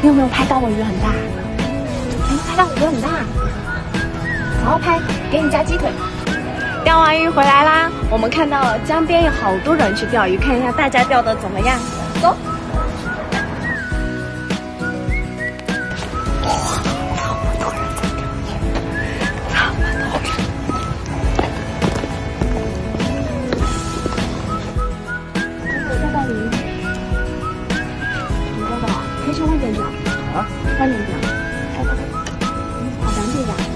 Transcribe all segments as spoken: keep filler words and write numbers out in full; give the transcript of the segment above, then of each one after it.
你有没有拍到我鱼很大？哎，拍到我鱼很大，好好拍，给你加鸡腿。钓完鱼回来啦，我们看到了江边有好多人去钓鱼，看一下大家钓的怎么样。走。哇，这么多人在钓鱼，这么多人。我钓到鱼，你钓到啊？可以去外边钓。啊？外面钓。好难这样。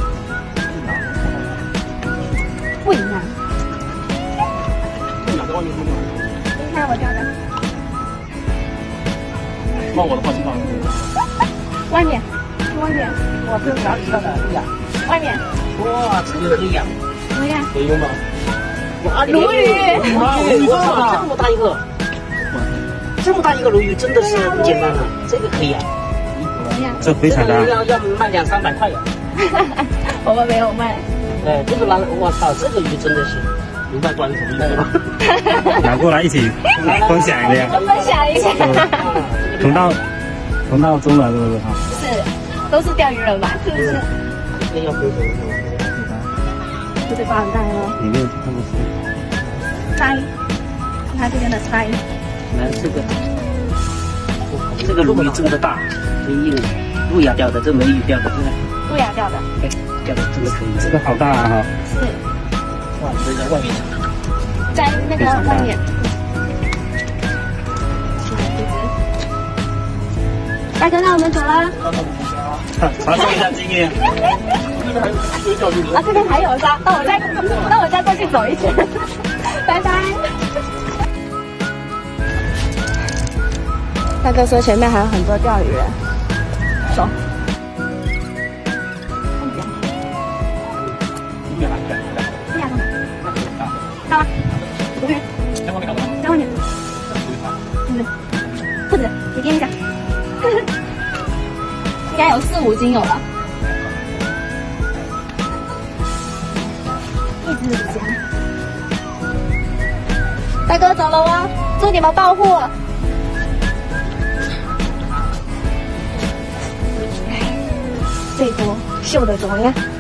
不一样。你看我钓的。 放我的话，请放。 外面，外面。 哇，这是哪里钓的？对呀。 外面。 哇，这个可以养。 怎么样？ 可以用吗？哇， 鲈鱼。 哇，鲈鱼哇，这么大一个。这么大一个鲈鱼真的是不简单啊！这个可以养。 怎么样？ 这非常大。 要要卖两三百块呀。 我们没有卖。 哎，这个蓝，我操，这个鱼真的是明白端什么意思吗？ 拿过来一起分享一下。 分享一下。 同道同道中了，是不是？ 是，都是钓鱼人嘛，是不是？ 这要分手是吗？ 这嘴巴很大哦。 你没有看过鳃？ 鳃，看这边的鳃。 来这个，这个鲈鱼真的大，真硬。路亚钓的，这美鱼钓的，真的。 路亚钓的。 哎，钓的真的可以。 这个好大啊！哈。 是。 哇，这在外面。 在那个外面。大哥，那我们走啦。 传授一下经验。 啊，这边还有是吧？那我再，那我再过去走一圈。拜拜。大哥说前面还有很多钓鱼人，走。到了，这边，在外面，在外面，嗯，不止，你掂一下，应该有四五斤有了，一只五斤。大哥走了哦，祝你们暴富。这一波秀的怎么样？